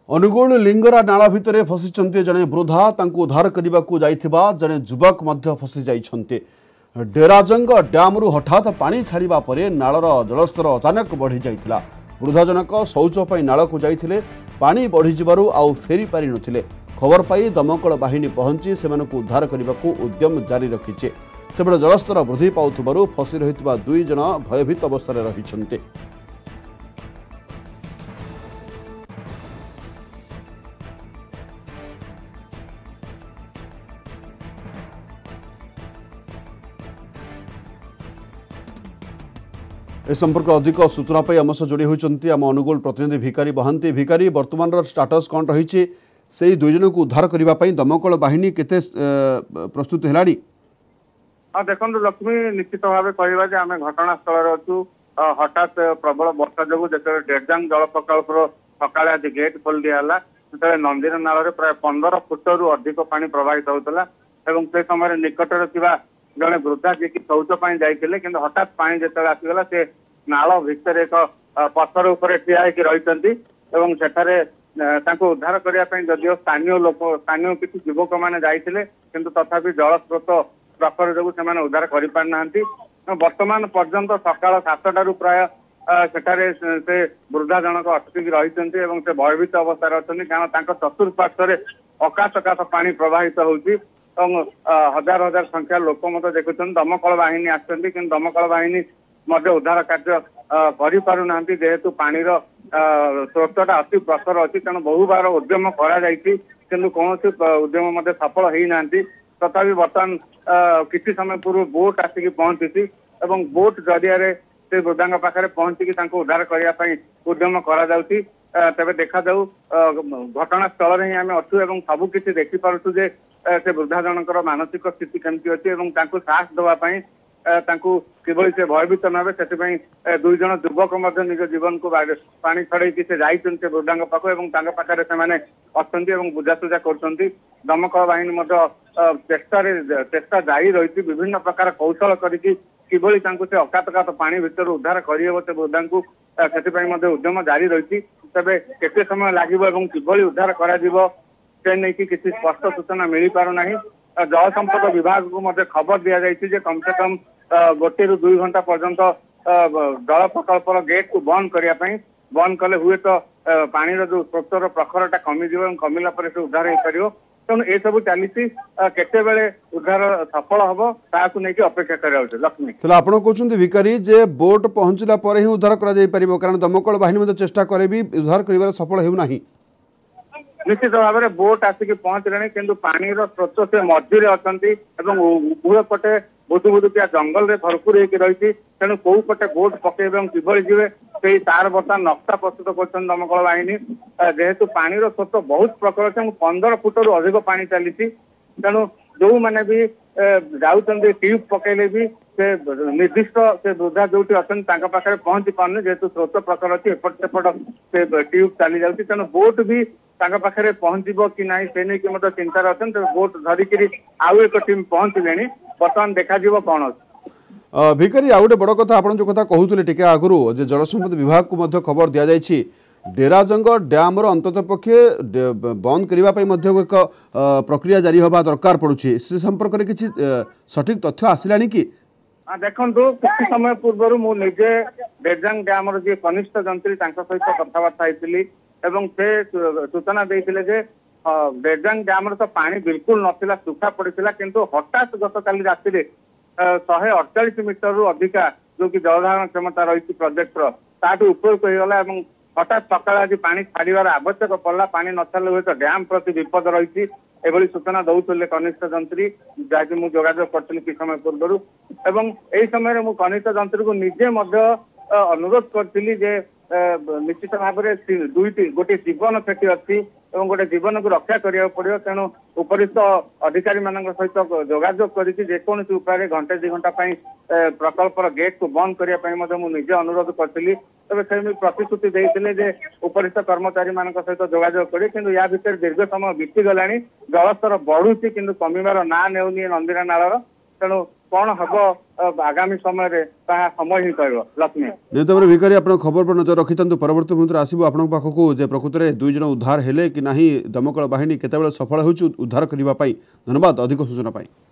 अनुगुल लिंगरा नाला भितर फसी जड़े वृद्धा उद्धार करने को जाइथिबा जड़े युवक फसी जाइछन्ते। डेराजंग डैम रु हठात पानी छाड़ा पर नालर जलस्तर अचानक बढ़ी जाइथिला। वृद्धा जनक शौच पर नाल को जाइथिले, पानी बढ़ी आउ फेरी पारि नथिले। खबर पाई दमकल बाहिनी पहुंची सेमानकु उद्धार करने को उद्यम जारी रखिছে। सेबडे जलस्तर वृद्धि पाउथबारु फसी रहितबा 2 जन भयभीत अवस्था रहिछन्ते। ए संपर्क अधिक सूचना पाई आम सह जोड़ी होती आम अनुगुल प्रतिनिधि भिकारी बहांती। भिकारी वर्तमान स्टाटस कौन रही से 2 जन को उद्धार करने दमकल बाहिनी केते प्रस्तुत है? हाँ देखो लक्ष्मी, निश्चित भाव कह आम घटनास्थल अच्छु। हठात प्रबल वर्षा जो डेरजांग जल प्रकल्पर सका आज गेट खोल दिया से नंदीर नाल प्राय 15 फुट रु अधिक पानी प्रवाहित होता और से समय निकटर जड़े वृद्धा जी की शौच जाते कि हठात पानी जो आसगला से नाल भितर एक पत्थर उपर ठिया रही उद्धार करने जदिव स्थानीय लोक स्थानीय किसी युवक मैंने जाते किंतु तथापि जल स्रोत प्रखर जो से उद्धार कर पारिना। वर्तमान पर्यंत सकाल 7टारू प्राय सेठारे से वृद्धा जनक अटकिक रही से भयभीत अवस्था अच्छा कारण चतुर्पार्श्व अकाश पानी प्रवाहित होती हजार हजार संख्या लोक मत देखुं। दमकल बाहिनी आसती कि दमकल बाहिनी उद्धार कार्य करना जेहेतु पानीर स्रोतटा अति प्रखर अच्छी तेणु बहु बार उद्यम कौन उद्यम सफल होना। तथापि बर्तमान किसी समय पूर्व बोट आसिक पहुंची और बोट जरिया से वृद्धा पाखे पहुंचिकी उद्धार करने उद्यम कर तेरे देखा जाऊ घटनास्थल ही आम अच्छु और सबकि देखिपु जे से वृद्धा जनकर मानसिक स्थिति केमती अच्छी साहस देवाई किभली से भयभीत न से 2 जन युवक निज जीवन को पानी छड़े से जाते वृद्धा पाख और पाखे से बुझासुझा कर दमकल बाहिनी चेष्टा जारी रही विभिन्न प्रकार कौशल करके किभली से अकातकात पानी भितर उद्धार करहब से वृद्धा को से उद्यम जारी रही। तेरे केते समय लगे और किभली उद्धार कर किसी स्पष्ट सूचना मिल पारना। जल संपद विभाग को खबर दि जाए कम से कम 1 ରୁ 2 घंटा पर्यंत जल प्रकल्पर गेट को बंद करने बंद कले हुए तो पानी जो स्रोतर प्रखरटा कमिज कमिला से उद्धार हो पार। तेणु ये सब चली केते उद्धार सफल हम ताकू नहीं अपेक्षा कर लक्ष्मी। आप कहते भिकारी जे बोट पहुंचला पर ही उद्धार कारण दमकल बाहिनी चेष्टा करे भी उद्धार कर सफल होना। निश्चित भाव में बोट आसिक पहुंचले कि पानी स्रोत से मझीरे अच्छा उभय पटे बुधु बुधुकिया जंगल में भरपूर रही तेणु कौ पटे बोट पकड़े किभली जीवे से तार बर्तमान नक्शा प्रस्तुत कर दमकल बाहिनी। जेहेतु पानी स्रोत बहुत प्रखर अच्छे 15 फुट रु अधिक पानी चली तेणु जो मैंने भी जाऊँच ट्यूब पकड़े भी से निर्दिष्ट से वृद्धा जो अच्छा पाखे पहुंची पारे जेहेतु स्रोत प्रखर अच्छी एपट सेपट से ट्यूब चली जाती तेणु बोट भी पाखे पहुंचब कि ना से नहीं कि चिंतार अच्छा बोट धरिकी आउ एक टीम पहुंचले बर्तमान देखा कौन भिकारी आ गए बड़ कथा आप जो कथा कहते टे आगु जल संपद विभाग को खबर दि जाए डेराजंग डैम अंतत पक्षे बंद करने एक प्रक्रिया जारी हवा दरकार पड़ुछि से संपर्क में किसी सठिक तथ्य आसला कि? देखो किसी समय पूर्व मुझे डेरजांग डैम जी कनिष्ठ जंत्री सहित कथबार्ता होती से सूचना देते डेरजांग डैम तो पानी बिल्कुल नाला सुखा पड़ा किंतु हठात गत काली राति 148 मीटर रु अधिका जो कि जलधारण क्षमता रही प्रोजेक्ट ताठू उपरक होगला हठात सकाल आज पानी छाड़ार आवश्यक पड़ा पानी न छाड़े हुए तो डैम प्रति विपद रही एभली सूचना दौले कनिष्ठ जंत्री जहाँकि मुझे जोगाजोग करी कि समय पूर्व यही समय मुझे कनिष्ठ जंत्री को निजे अनुरोध करी निश्चित भाव में गोटे जीवन क्षति अच्छी और गोटे जीवन को रक्षा करा पड़ो तेणु उपरिस्थ अधिकारी मान सहित जोगाजोग करजेकोसी उपाय घंटे 2 घंटा प्रकल्पर गेट को बंद करने निजे अनुरोध करी तेज से प्रतिश्रुति देते उपरिस्थ कर्मचारी मान सहित जोगाजोग करें कि या भितर दीर्घ समय बीतीगला जलस्तर बढ़ुची कि कमिबार ना नेउनी नंदीरा नालर तेणु कौन हम आगामी समय समय ही कह लक्ष्मी निहत भाव भिखारी आप खबर पर नजर रखी परवर्त मुहूर्त आसो आप पाखक जे प्रकृत में 2 जन उद्धार हेले कि ना दमकल बाहिनी केतबेले सफल हो उद्धार करने धन्यवाद अधिक सूचना।